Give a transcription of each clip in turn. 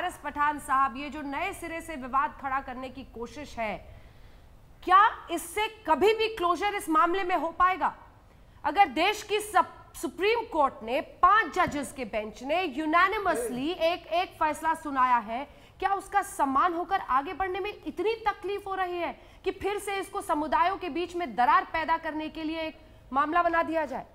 वारिस पठान साहब, ये जो नए सिरे से विवाद खड़ा करने की कोशिश है, क्या इससे कभी भी क्लोजर इस मामले में हो पाएगा? अगर देश की सुप्रीम कोर्ट ने 5 जजेस के बेंच ने यूनानिमसली एक फैसला सुनाया है, क्या उसका सम्मान होकर आगे बढ़ने में इतनी तकलीफ हो रही है कि फिर से इसको समुदायों के बीच में दरार पैदा करने के लिए एक मामला बना दिया जाए?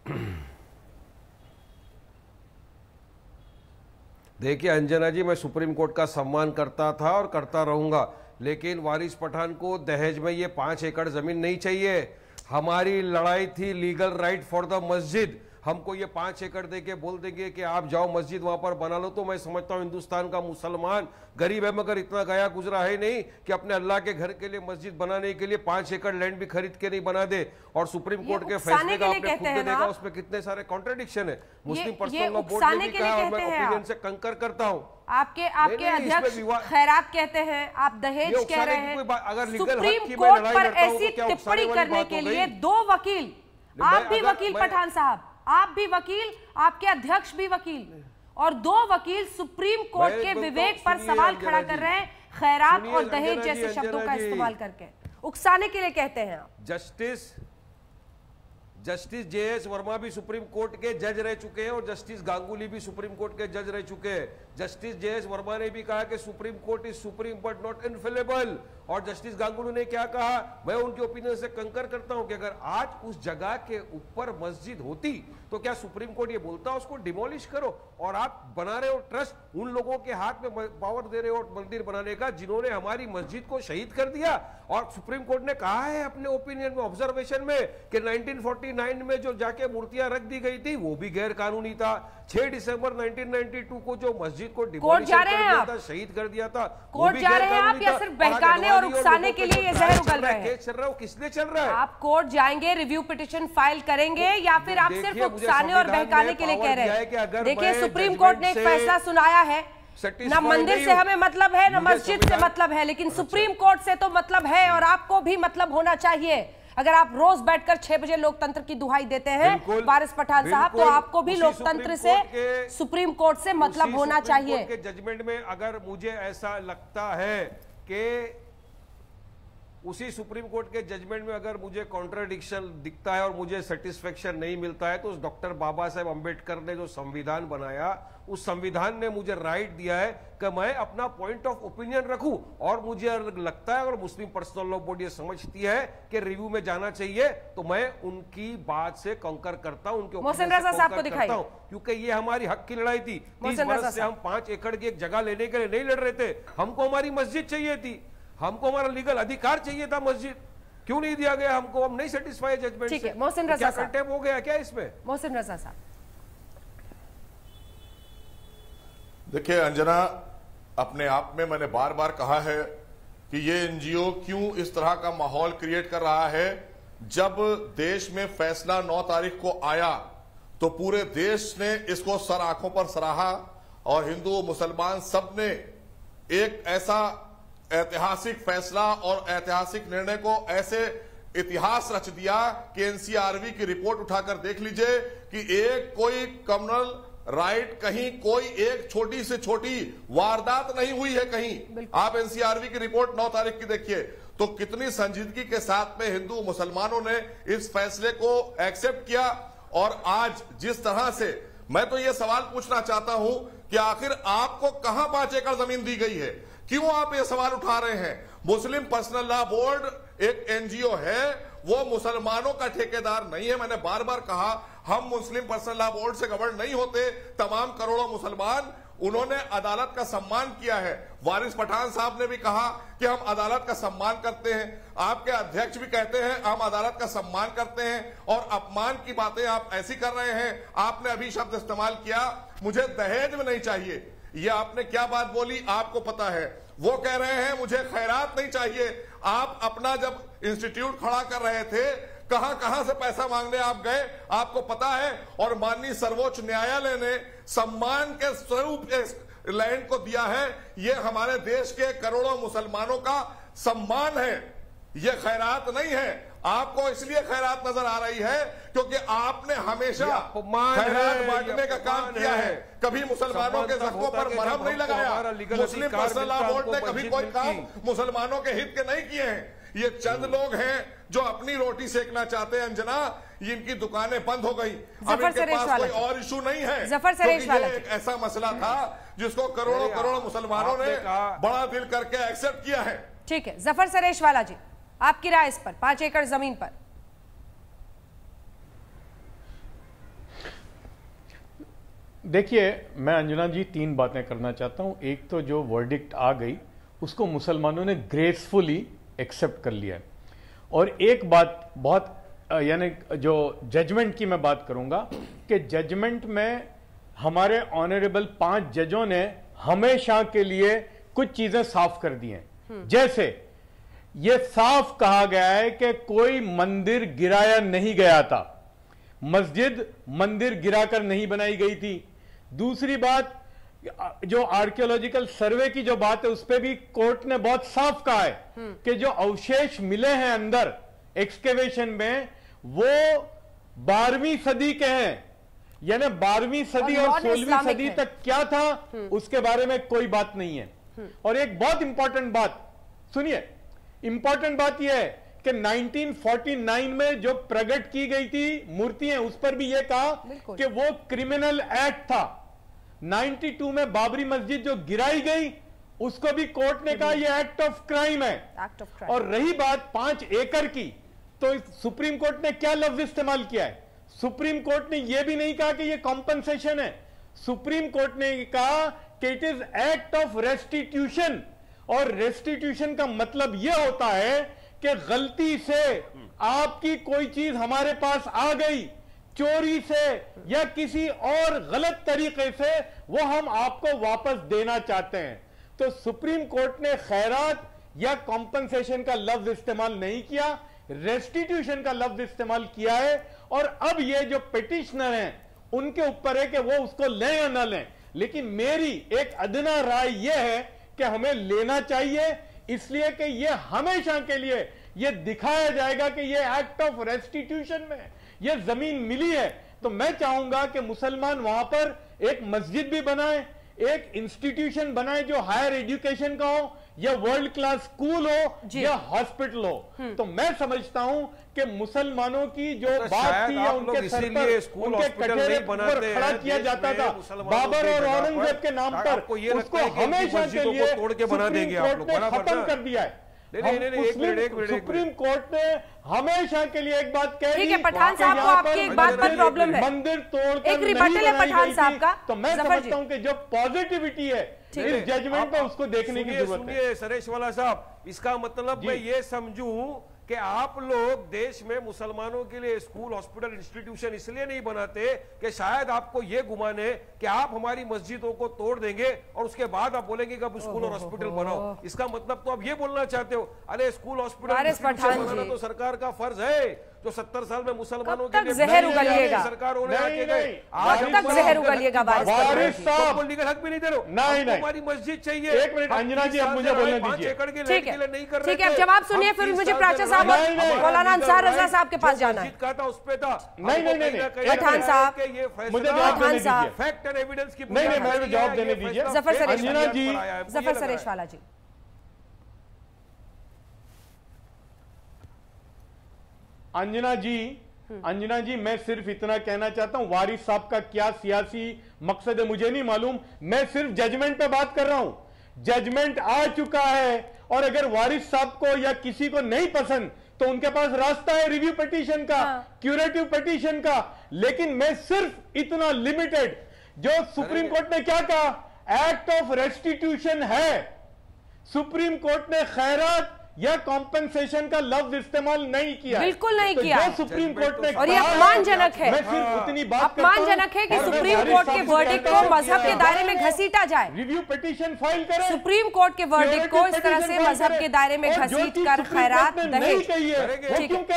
देखिए अंजना जी, मैं सुप्रीम कोर्ट का सम्मान करता था और करता रहूंगा, लेकिन वारिस पठान को दहेज में ये 5 एकड़ जमीन नहीं चाहिए। हमारी लड़ाई थी लीगल राइट फॉर द मस्जिद। हमको ये 5 एकड़ देके बोल देंगे कि आप जाओ मस्जिद वहां पर बना लो, तो मैं समझता हूं हिंदुस्तान का मुसलमान गरीब है मगर इतना गया गुजरा है नहीं कि अपने अल्लाह के घर के लिए मस्जिद बनाने के लिए 5 एकड़ लैंड भी खरीद के नहीं बना दे। और सुप्रीम कोर्ट के फैसले का आपने खुद देखा, उसमें कितने सारे कॉन्ट्रडिक्शन है। मुस्लिम पर्सनल लॉ बोर्ड ने भी कहा और मैं ओपिनियन से कंकर करता हूं। आपके अध्यक्ष खैरात कहते हैं, आप दहेज कह रहे हैं। अगर सुप्रीम कोर्ट पर ऐसी टिप्पणी करने के लिए 2 वकील, आप भी वकील पठान साहब, आप भी वकील, आपके अध्यक्ष भी वकील, और 2 वकील सुप्रीम कोर्ट के विवेक पर सवाल खड़ा कर रहे हैं, खैरात और दहेज जैसे शब्दों का इस्तेमाल करके उकसाने के लिए कहते हैं आप। जस्टिस JS वर्मा भी सुप्रीम कोर्ट के जज रह चुके हैं और जस्टिस गांगुली भी सुप्रीम कोर्ट के जज रह चुके हैं। जस्टिस JS वर्मा ने भी कहा कि Supreme Court is supreme but not infallible. और जस्टिस गांगुली ने क्या कहा, मैं उनके ओपिनियन से कंकर करता हूं कि अगर आज उस जगह के ऊपर मस्जिद होती तो क्या सुप्रीम कोर्ट ये बोलता उसको डिमोलिश करो? और आप बना रहे हो ट्रस्ट, उन लोगों के हाथ में पावर दे रहे हो मंदिर बनाने का जिन्होंने हमारी मस्जिद को शहीद कर दिया। और सुप्रीम कोर्ट ने कहा है अपने ओपिनियन में, ऑब्जर्वेशन में, कि 1949 में जो जाके मूर्तियां रख दी गई थी वो भी गैर कानूनी था। 6 दिसंबर 1992 को जो मस्जिद को डिमोलिश कर दिया था, शहीद कर दिया था, कोर्ट जा रहे हैं आप या सिर्फ बहकाने और उकसाने के लिए ये जहर उगल रहे हैं? चल रहा है, किसने चल रहा है? आप कोर्ट जाएंगे, रिव्यू पिटीशन फाइल करेंगे या फिर आप सिर्फ उकसाने और बहकाने के लिए कह रहे हैं? देखिए सुप्रीम कोर्ट ने एक फैसला सुनाया है, ना मंदिर से हमें मतलब है ना मस्जिद से मतलब है, लेकिन सुप्रीम कोर्ट से तो मतलब है और आपको भी मतलब होना चाहिए। अगर आप रोज बैठकर 6 बजे लोकतंत्र की दुहाई देते हैं वारिस पठान साहब, तो आपको भी लोकतंत्र से, सुप्रीम कोर्ट से मतलब होना चाहिए। जजमेंट में अगर मुझे ऐसा लगता है कि उसी सुप्रीम कोर्ट के जजमेंट में अगर मुझे कॉन्ट्राडिक्शन दिखता है और मुझे सेटिस्फेक्शन नहीं मिलता है, तो उस डॉक्टर बाबा साहेब अंबेडकर ने जो संविधान बनाया, उस संविधान ने मुझे राइट दिया है कि मैं अपना पॉइंट ऑफ ओपिनियन रखूं। और मुझे लगता है, और मुस्लिम पर्सनल लॉ बोर्ड ये समझती है कि रिव्यू में जाना चाहिए, तो मैं उनकी बात से कंकर करता हूं, उनके मोहसिन रजा साहब को दिखाइए, क्योंकि ये हमारी हक की लड़ाई थी। 30 वर्ष से हम 5 एकड़ की एक जगह लेने के लिए नहीं लड़ रहे थे। हमको हमारी मस्जिद चाहिए थी, हमको हमारा लीगल अधिकार चाहिए था। मस्जिद क्यों नहीं दिया गया हमको? हम नहीं सेटिस्फाई जजमेंट से। मोहसिन रजा साहब, कंटेम्प्ट हो गया क्या इसमें? मोहसिन रजा साहब, देखिए अंजना, अपने आप में मैंने बार बार कहा है कि ये एनजीओ क्यों इस तरह का माहौल क्रिएट कर रहा है। जब देश में फैसला 9 तारीख को आया तो पूरे देश ने इसको सर आंखों पर सराहा और हिंदू मुसलमान सबने एक ऐसा ऐतिहासिक फैसला और ऐतिहासिक निर्णय को ऐसे इतिहास रच दिया कि एनसीआरबी की रिपोर्ट उठाकर देख लीजिए कि एक कोई कम्युनल राइट, कहीं कोई एक छोटी से छोटी वारदात नहीं हुई है कहीं। आप एनसीआरबी की रिपोर्ट 9 तारीख की देखिए, तो कितनी संजीदगी के साथ में हिंदू मुसलमानों ने इस फैसले को एक्सेप्ट किया। और आज जिस तरह से, मैं तो ये सवाल पूछना चाहता हूं कि आखिर आपको कहां 5 एकड़ जमीन दी गई है? क्यों आप ये सवाल उठा रहे हैं? मुस्लिम पर्सनल लॉ बोर्ड एक एनजीओ है, वो मुसलमानों का ठेकेदार नहीं है। मैंने बार बार कहा, हम मुस्लिम पर्सनल लॉ बोर्ड से गवर्न नहीं होते। तमाम करोड़ों मुसलमान, उन्होंने अदालत का सम्मान किया है। वारिस पठान साहब ने भी कहा कि हम अदालत का सम्मान करते हैं, आपके अध्यक्ष भी कहते हैं हम अदालत का सम्मान करते हैं, और अपमान की बातें आप ऐसी कर रहे हैं। आपने अभी शब्द इस्तेमाल किया, मुझे दहेज में नहीं चाहिए। ये आपने क्या बात बोली आपको पता है। वो कह रहे हैं मुझे खैरात नहीं चाहिए। आप अपना जब इंस्टीट्यूट खड़ा कर रहे थे, कहां कहां से पैसा मांगने आप गए आपको पता है। और माननीय सर्वोच्च न्यायालय ने सम्मान के स्वरूप इस लैंड को दिया है। ये हमारे देश के करोड़ों मुसलमानों का सम्मान है, ये खैरात नहीं है। आपको इसलिए खैरात नजर आ रही है क्योंकि आपने हमेशा खैरात बांटने का काम किया है, कभी मुसलमानों के जख्मों पर मरहम नहीं लगाया। मुस्लिम पर्सनल लॉ बोर्ड ने कभी कोई काम मुसलमानों के हित के नहीं किए हैं। ये चंद लोग हैं जो अपनी रोटी सेकना चाहते हैं। अंजना, इनकी दुकानें बंद हो गई, अब इनके पास कोई और इशू नहीं है, क्योंकि ये एक ऐसा मसला था जिसको करोड़ों करोड़ मुसलमानों ने बड़ा दिल करके एक्सेप्ट किया है। ठीक है, जफर सरेशवाला जी, आपकी राय इस पर 5 एकड़ जमीन पर। देखिए, मैं अंजना जी 3 बातें करना चाहता हूं। एक तो जो वर्डिक्ट आ गई उसको मुसलमानों ने ग्रेसफुली एक्सेप्ट कर लिया है, और एक बात बहुत यानी जो जजमेंट की मैं बात करूंगा कि जजमेंट में हमारे ऑनरेबल 5 जजों ने हमेशा के लिए कुछ चीजें साफ कर दी हैं। जैसे यह साफ कहा गया है कि कोई मंदिर गिराया नहीं गया था, मस्जिद मंदिर गिराकर नहीं बनाई गई थी। दूसरी बात, जो आर्कियोलॉजिकल सर्वे की जो बात है उस पर भी कोर्ट ने बहुत साफ कहा है कि जो अवशेष मिले हैं अंदर एक्सकेवेशन में वो 12वीं सदी के हैं, यानी 12वीं सदी और 16वीं सदी तक क्या था उसके बारे में कोई बात नहीं है। और एक बहुत इंपॉर्टेंट बात सुनिए, इंपॉर्टेंट बात यह है कि 1949 में जो प्रकट की गई थी मूर्तियां, उस पर भी यह कहा कि वो क्रिमिनल एक्ट था। 92 में बाबरी मस्जिद जो गिराई गई उसको भी कोर्ट ने कहा यह एक्ट ऑफ क्राइम है। और रही बात 5 एकड़ की, तो सुप्रीम कोर्ट ने क्या लफ्ज इस्तेमाल किया है? सुप्रीम कोर्ट ने यह भी नहीं कहा कि यह कॉम्पनसेशन है, सुप्रीम कोर्ट ने कहा कि it is act of restitution. और रेस्टिट्यूशन का मतलब यह होता है कि गलती से आपकी कोई चीज हमारे पास आ गई, चोरी से या किसी और गलत तरीके से, वो हम आपको वापस देना चाहते हैं। तो सुप्रीम कोर्ट ने खैरात या कॉम्पनसेशन का लफ्ज इस्तेमाल नहीं किया, रेस्टिट्यूशन का लफ्ज इस्तेमाल किया है। और अब ये जो पिटिशनर हैं उनके ऊपर है कि वो उसको लें या ना लें, लेकिन मेरी एक अदना राय यह है कि हमें लेना चाहिए, इसलिए कि यह हमेशा के लिए यह दिखाया जाएगा कि यह एक्ट ऑफ रेस्टिट्यूशन में यह जमीन मिली है। तो मैं चाहूंगा कि मुसलमान वहां पर एक मस्जिद भी बनाए, एक इंस्टीट्यूशन बनाए जो हायर एजुकेशन का हो, या वर्ल्ड क्लास स्कूल हो या हॉस्पिटल हो। तो मैं समझता हूं कि मुसलमानों की जो बात थी या उनके सर पर उनके कटोरे पर खड़ा किया जाता था बाबर और औरंगजेब के नाम पर, उसको हमेशा के लिए सुप्रीम कोर्ट ने खत्म कर दिया है। सुप्रीम कोर्ट ने हमेशा के लिए एक बात कह दी। ठीक है पठान साहब, को आपकी एक बात पर प्रॉब्लम है, मंदिर तोड़कर एक रिबटल है पठान साहब का। तो मैं समझता हूं कि जो पॉजिटिविटी है इस जजमेंट में उसको देखने की जरूरत है। सरेशवाला साहब, इसका मतलब मैं ये समझूं कि आप लोग देश में मुसलमानों के लिए स्कूल, हॉस्पिटल, इंस्टीट्यूशन इसलिए नहीं बनाते कि शायद आपको यह गुमान है कि आप हमारी मस्जिदों को तोड़ देंगे और उसके बाद आप बोलेंगे कि अब स्कूल और हॉस्पिटल बनाओ। इसका मतलब तो आप ये बोलना चाहते हो, अरे स्कूल, हॉस्पिटल बनाना तो सरकार का फर्ज है, जो 70 साल में मुसलमानों के लिए जहर उगलिएगा सरकार होने आके गए। आज तक जहर उगलिएगा, वारिस साहब लीगल हक भी नहीं दे रहे हो। नहीं, हमारी मस्जिद चाहिए। एक मिनट अंजना जी, अब मुझे बोलने दीजिए। ठीक है, ठीक है, अब जवाब सुनिए, फिर मुझे प्राचा साहब और मौलाना अंसार रजा साहब के पास जाना है। का था उस पे था। नहीं, पठान साहब मुझे जवाब देने दीजिए। फैक्ट एंड एविडेंस की नहीं, मैं जवाब देने दीजिए। जफर सरेशवाला जी, अंजना जी, मैं सिर्फ इतना कहना चाहता हूं, वारिस साहब का क्या सियासी मकसद है मुझे नहीं मालूम, मैं सिर्फ जजमेंट पे बात कर रहा हूं। जजमेंट आ चुका है, और अगर वारिस साहब को या किसी को नहीं पसंद तो उनके पास रास्ता है रिव्यू पिटीशन का, क्यूरेटिव पिटीशन का। लेकिन मैं सिर्फ इतना लिमिटेड, जो सुप्रीम कोर्ट ने क्या कहा, एक्ट ऑफ रेस्टिट्यूशन है। सुप्रीम कोर्ट ने खैरात या कॉम्पेंसेशन का लफ्ज इस्तेमाल नहीं किया, बिल्कुल नहीं किया। जो सुप्रीम कोर्ट ने, और ये अपमानजनक है, मैं सिर्फ उतनी बात अपमानजनक है कि सुप्रीम कोर्ट के वर्डिक्ट को मजहब के दायरे में घसीटा जाए। रिव्यू पिटीशन फाइल करें, सुप्रीम कोर्ट के वर्डिक्ट को इस तरह से मजहब के दायरे में घसीट कर खैरात दहेज। ठीक है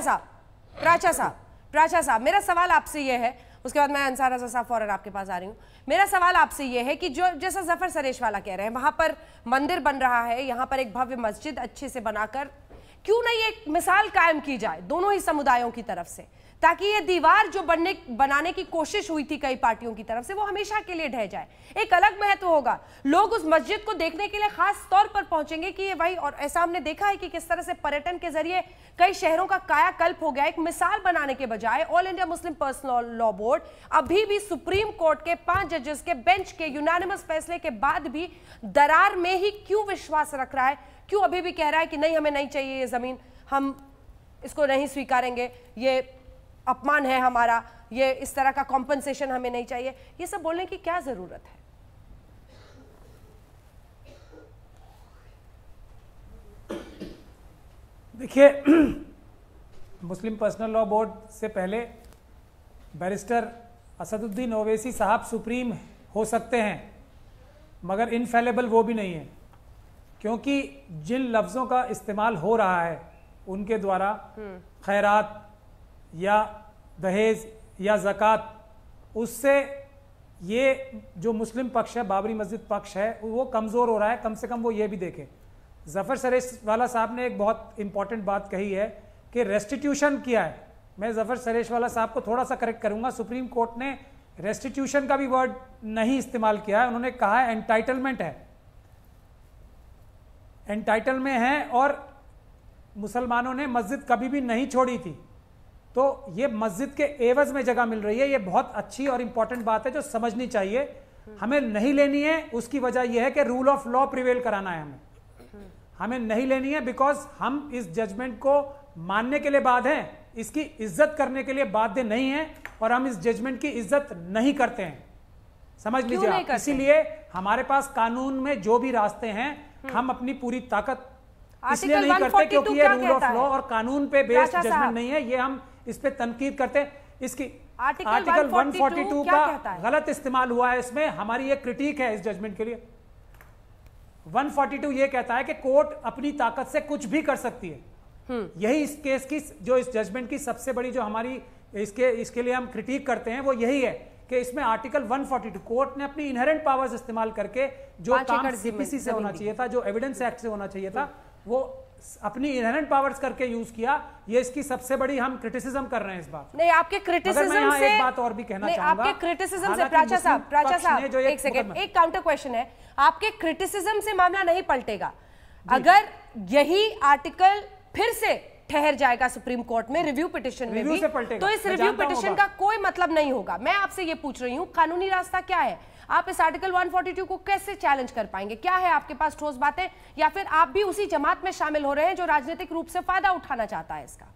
प्राचा साहब, मेरा सवाल आपसे यह है, उसके बाद मैं अंसार रजा साहब फौरन आपके पास आ रही हूं। मेरा सवाल आपसे यह है कि जो जैसा जफर सरेशवाला कह रहे हैं, वहां पर मंदिर बन रहा है, यहां पर एक भव्य मस्जिद अच्छे से बनाकर क्यों नहीं एक मिसाल कायम की जाए दोनों ही समुदायों की तरफ से, ताकि ये दीवार जो बनाने की कोशिश हुई थी कई पार्टियों की तरफ से वो हमेशा के लिए ढह जाए। एक अलग महत्व होगा, लोग उस मस्जिद को देखने के लिए खास तौर पर पहुंचेंगे कि ये भाई, और ऐसा हमने देखा है कि किस तरह से पर्यटन के जरिए कई शहरों का कायाकल्प हो गया। एक मिसाल बनाने के बजाय All India Muslim Personal Law Board अभी भी सुप्रीम कोर्ट के 5 जजेस के बेंच के यूनानिमस फैसले के बाद भी दरार में ही क्यों विश्वास रख रहा है? क्यों अभी भी कह रहा है कि नहीं, हमें नहीं चाहिए ये जमीन, हम इसको नहीं स्वीकारेंगे, ये अपमान है हमारा, ये इस तरह का कॉम्पनसेशन हमें नहीं चाहिए? ये सब बोलने की क्या जरूरत है? देखिए, मुस्लिम पर्सनल लॉ बोर्ड से पहले बैरिस्टर असदुद्दीन ओवैसी साहब सुप्रीम हो सकते हैं, मगर इनफेलेबल वो भी नहीं है, क्योंकि जिन लफ्ज़ों का इस्तेमाल हो रहा है उनके द्वारा खैरात या दहेज या ज़कात, उससे ये जो मुस्लिम पक्ष है, बाबरी मस्जिद पक्ष है, वो कमज़ोर हो रहा है। कम से कम वो ये भी देखें। ज़फ़र सरेशवाला साहब ने एक बहुत इंपॉर्टेंट बात कही है कि रेस्टिट्यूशन किया है। मैं ज़फ़र सरेशवाला साहब को थोड़ा सा करेक्ट करूंगा, सुप्रीम कोर्ट ने रेस्टिट्यूशन का भी वर्ड नहीं इस्तेमाल किया है, उन्होंने कहा है एंटाइटलमेंट है, एंटाइटलमेंट है, और मुसलमानों ने मस्जिद कभी भी नहीं छोड़ी थी, तो ये मस्जिद के एवज में जगह मिल रही है। ये बहुत अच्छी और इंपॉर्टेंट बात है जो समझनी चाहिए। हमें नहीं लेनी है, उसकी वजह यह है कि रूल ऑफ लॉ प्रिवेल कराना है, हमें नहीं लेनी है, बिकॉज हम इस जजमेंट को मानने के लिए बाध्य हैं, इसकी इज्जत करने के लिए बाध्य नहीं है, और हम इस जजमेंट की इज्जत नहीं करते हैं, समझ लीजिए आप। इसीलिए हमारे पास कानून में जो भी रास्ते हैं, हम अपनी पूरी ताकत इसलिए नहीं करते क्योंकि ये रूल ऑफ लॉ और कानून पे बेस्ड जजमेंट नहीं है, ये हम इस पे तनकीद करते हैं। इसकी आर्टिकल 142 का गलत इस्तेमाल हुआ है इसमें, हमारी ये क्रिटिक है इस जजमेंट के लिए। 142 ये कहता है कि कोर्ट अपनी ताकत से कुछ भी कर सकती है। यही इस केस की, जो इस जजमेंट की सबसे बड़ी जो हमारी इसके लिए हम क्रिटिक करते हैं, वो यही है कि इसमें आर्टिकल 142 कोर्ट ने अपनी इनहेरेंट पावर्स इस्तेमाल करके जो काम सीपीसी से होना चाहिए था, जो एविडेंस एक्ट से होना चाहिए था, वो अपनी इनहेरेंट पावर्स करके यूज किया। ये इसकी सबसे बड़ी हम क्रिटिसिज्म कर रहे हैं इस बात। नहीं, आपके क्रिटिसिज्म से एक बात और भी कहना चाहूंगा, आपके क्रिटिसिज्म से प्राचा साहब एक सेकंड, एक काउंटर क्वेश्चन है। आपके क्रिटिसिज्म से मामला नहीं पलटेगा अगर यही आर्टिकल फिर से ठहर जाएगा सुप्रीम कोर्ट में रिव्यू पिटिशन में भी, तो इस रिव्यू पिटिशन का कोई मतलब नहीं होगा। मैं आपसे ये पूछ रही हूँ, कानूनी रास्ता क्या है? आप इस आर्टिकल 142 को कैसे चैलेंज कर पाएंगे? क्या है आपके पास ठोस बातें, या फिर आप भी उसी जमात में शामिल हो रहे हैं जो राजनीतिक रूप से फायदा उठाना चाहता है इसका?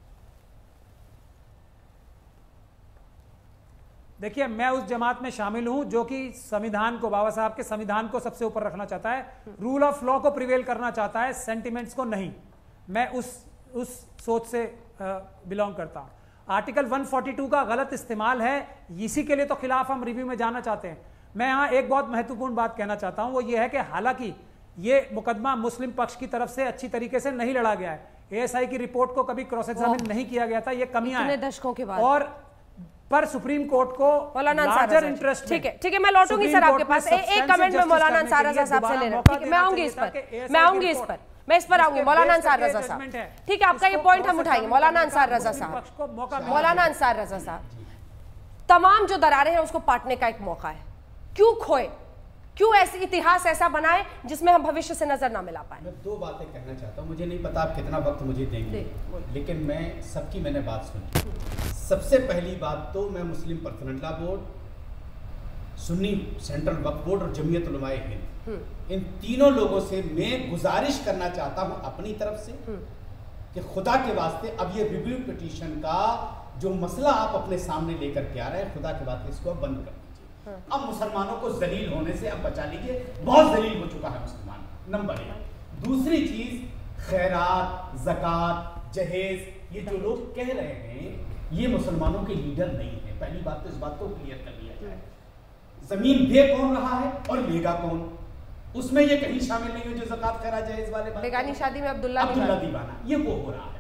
देखिए, मैं उस जमात में शामिल हूं जो कि संविधान को, बाबा साहब के संविधान को सबसे ऊपर रखना चाहता है, रूल ऑफ लॉ को प्रिवेल करना चाहता है, सेंटिमेंट्स को नहीं। मैं उस सोच से बिलोंग करता हूं। आर्टिकल 142 का गलत इस्तेमाल है, इसी के लिए तो खिलाफ हम रिव्यू में जाना चाहते हैं। मैं यहाँ एक बहुत महत्वपूर्ण बात कहना चाहता हूं, वो ये है कि हालांकि ये मुकदमा मुस्लिम पक्ष की तरफ से अच्छी तरीके से नहीं लड़ा गया है, एएसआई की रिपोर्ट को कभी क्रॉस एग्जामिन नहीं किया गया था, ये कमियां हैं दशकों के बाद, और पर सुप्रीम कोर्ट को लार्जर इंटरेस्ट। ठीक है, मैं लौटूंगी सर आपके पास। एक कमेंट में मौलाना अंसार रजा साहब से ले रहा हूं, मैं आऊंगी इस पर, मैं इस पर आऊंगी। मौलाना अंसार रजा साहब, ठीक है, आपका ये पॉइंट हम उठाएंगे। मौलाना अंसार रजा साहब, तमाम जो दरारें हैं उसको पाटने का एक मौका है, क्यों खोए, क्यों ऐसी इतिहास ऐसा बनाए जिसमें हम भविष्य से नजर ना मिला पाए? मैं दो बातें कहना चाहता हूं, मुझे नहीं पता आप कितना वक्त मुझे देंगे, लेकिन मैं सबकी मैंने बात सुनी। सबसे पहली बात तो मैं Muslim Personal Law Board, Sunni Central Waqf Board और जमीयत उलमाए हिंद, इन तीनों लोगों से मैं गुजारिश करना चाहता हूं अपनी तरफ से कि खुदा के वास्ते अब ये रिव्यू पिटीशन का जो मसला आप अपने सामने लेकर के आ रहे हैं, खुदा के वास्ते इसको अब बंद कर दीजिए। अब मुसलमानों को जलील होने से अब बचा लीजिए, बहुत जलील हो चुका है मुसलमान, नंबर 1। दूसरी चीज, खैरात, ज़कात, जहेज, ये जो लोग कह रहे हैं ये मुसलमानों के लीडर नहीं है। पहली बात तो इस बात को क्लियर कर लिया जाए। जमीन दे कौन रहा है और लेगा कौन, उसमें ये कहीं शामिल नहीं है जो ज़कात खैरात जहेज वाले बेगानी शादी में अब्दुल्ला दीवाना, ये वो हो रहा है।